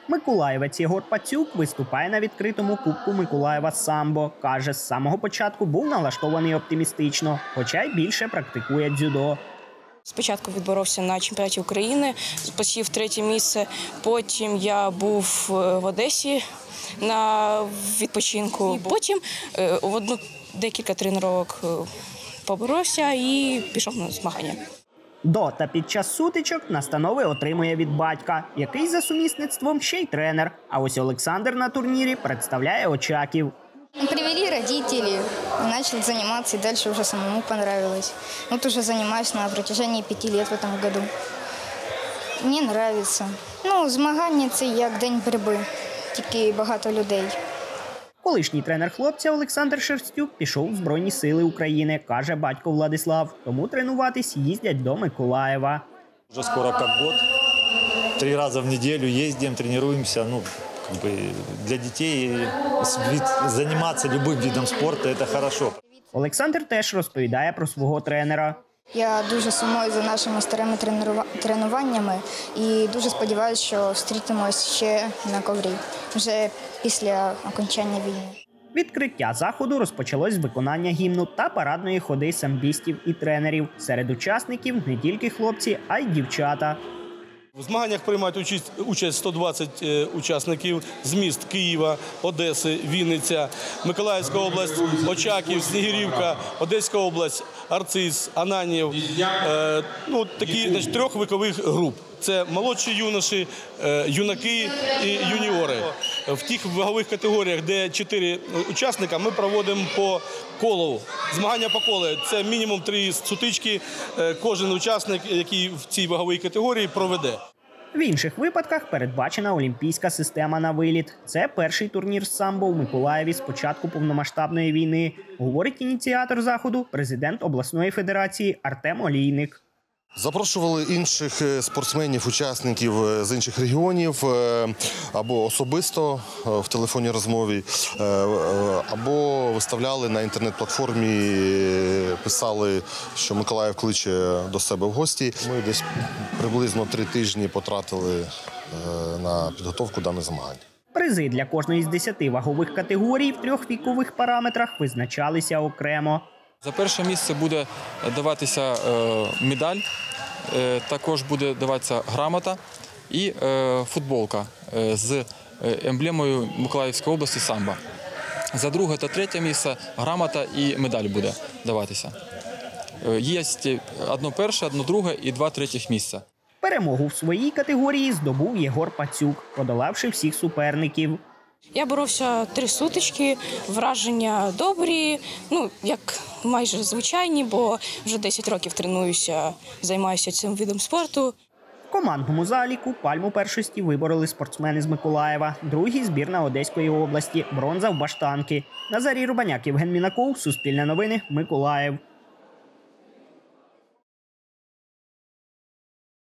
Миколаївець Єгор Пацюк виступає на відкритому Кубку Миколаєва самбо. Каже, з самого початку був налаштований оптимістично, хоча й більше практикує дзюдо. Спочатку відборовся на чемпіонаті України, посів 3-е місце. Потім я був в Одесі на відпочинку. Потім декілька тренувань поборовся і пішов на змагання. До та під час сутичок настанови отримує від батька, який за сумісництвом ще й тренер. А ось Олександр на турнірі представляє Очаків. Привели родители, начал заниматься, и дальше уже самому понравилось. Вот уже занимаюсь на протяжении 5 лет в этом году. Мне нравится. Змагання – це як день боротьби, тільки багато людей. Колишній тренер хлопця Олександр Шерстюк пішов в Збройні сили України, каже батько Владислав. Тому тренуватись їздять до Миколаєва. Вже скоро як год. 3 рази в неділю їздимо, тренуємося. Для дітей займатися будь-яким видом спорту – це добре. Олександр теж розповідає про свого тренера. Я дуже сумую за нашими старими тренуваннями і дуже сподіваюся, що зустрітимось ще на коврі, вже після окончання війни. Відкриття заходу розпочалось з виконання гімну та парадної ходи самбістів і тренерів. Серед учасників не тільки хлопці, а й дівчата. В змаганнях приймають участь 120 учасників з міст Києва, Одеси, Вінниця, Миколаївська область, Очаків, Снігирівка, Одеська область, Арциз, Ананів. Такі 3 вікових груп. Це молодші юноші, юнаки і юніори. В тих вагових категоріях, де 4 учасника, ми проводимо по колу. Змагання по колу – це мінімум 3 сутички. Кожен учасник, який в цій ваговій категорії, проведе. В інших випадках передбачена олімпійська система на виліт. Це перший турнір з самбо в Миколаєві з початку повномасштабної війни, говорить ініціатор заходу, президент обласної федерації Артем Олійник. Запрошували інших спортсменів, учасників з інших регіонів або особисто в телефонній розмові, або виставляли на інтернет-платформі, писали, що Миколаїв кличе до себе в гості. Ми десь приблизно 3 тижні потратили на підготовку даних змагань. Призи для кожної з 10 вагових категорій в 3 вікових параметрах визначалися окремо. За перше місце буде даватися медаль, також буде даватися грамота і футболка з емблемою Миколаївської області самбо. За 2 та 3 місце грамота і медаль буде даватися. Є одне перше, одне друге і 2 третіх місця. Перемогу в своїй категорії здобув Єгор Пацюк, подолавши всіх суперників. Я боровся 3 сутички, враження добрі, як майже звичайні, бо вже 10 років тренуюся, займаюся цим видом спорту. В командному заліку пальму першості вибороли спортсмени з Миколаєва, другий – збірна Одеської області, бронза в баштанки. Назарій Рубаняк, Євген Мінаков, Суспільне новини, Миколаїв.